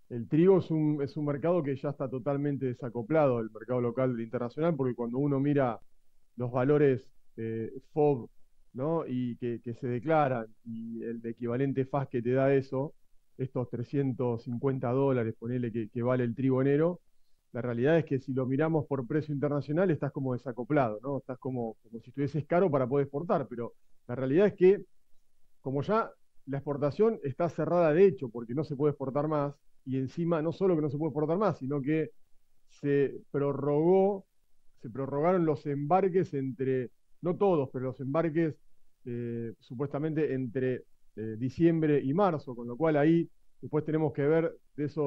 El trigo es un mercado que ya está totalmente desacoplado del mercado local del internacional, porque cuando uno mira los valores FOB, ¿no? Y que se declaran, y el equivalente FAS que te da eso, estos $350, ponele que vale el trigo enero, la realidad es que si lo miramos por precio internacional estás como desacoplado, ¿no? Estás como si estuvieses caro para poder exportar, pero la realidad es que como ya la exportación está cerrada de hecho porque no se puede exportar más, y encima no solo que no se puede exportar más, sino que se prorrogó, se prorrogaron los embarques entre, no todos, pero los embarques supuestamente entre diciembre y marzo, con lo cual ahí después tenemos que ver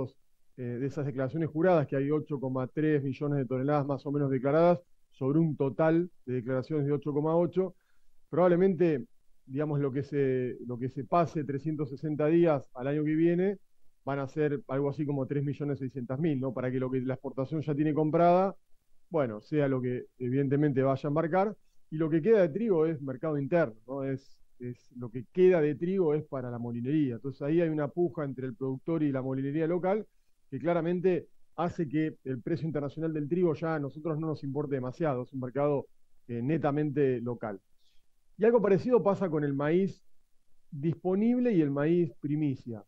de esas declaraciones juradas, que hay 8,3 millones de toneladas más o menos declaradas, sobre un total de declaraciones de 8,8. Probablemente, digamos, lo que se pase 360 días al año que viene van a ser algo así como 3.600.000, ¿no? Para que lo que la exportación ya tiene comprada, bueno, sea lo que evidentemente vaya a embarcar. Y lo que queda de trigo es mercado interno, ¿no? Lo que queda de trigo es para la molinería. Entonces ahí hay una puja entre el productor y la molinería local que claramente hace que el precio internacional del trigo ya a nosotros no nos importe demasiado. Es un mercado netamente local. Y algo parecido pasa con el maíz disponible y el maíz primicia.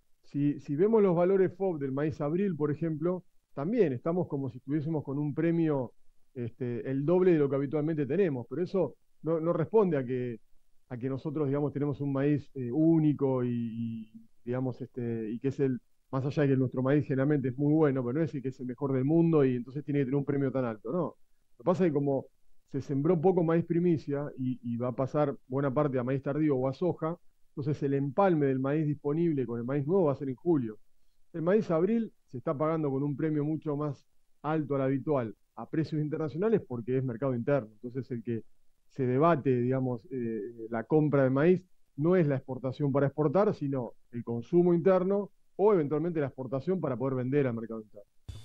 Si vemos los valores FOB del maíz abril, por ejemplo, también estamos como si estuviésemos con un premio el doble de lo que habitualmente tenemos, pero eso no responde a que nosotros, digamos, tenemos un maíz único digamos, y que es más allá de que nuestro maíz generalmente es muy bueno, pero no es el que es el mejor del mundo y entonces tiene que tener un premio tan alto, ¿no? Lo que pasa es que como se sembró poco maíz primicia y va a pasar buena parte a maíz tardío o a soja, entonces el empalme del maíz disponible con el maíz nuevo va a ser en julio. El maíz abril se está pagando con un premio mucho más alto al habitual a precios internacionales porque es mercado interno. Entonces el que se debate, digamos, la compra de maíz no es la exportación para exportar, sino el consumo interno o eventualmente la exportación para poder vender al mercado interno.